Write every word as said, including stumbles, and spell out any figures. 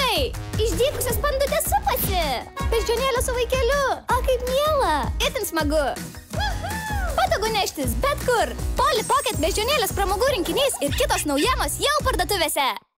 Oi, išdykusios pandutės supasi. Beždžionėlė su vaikeliu. O, kaip miela. Itin smagu. Patogu neštis bet kur. Polly Pocket beždžionėlės pramogų rinkinys ir kitos naujienos jau parduotuvėse.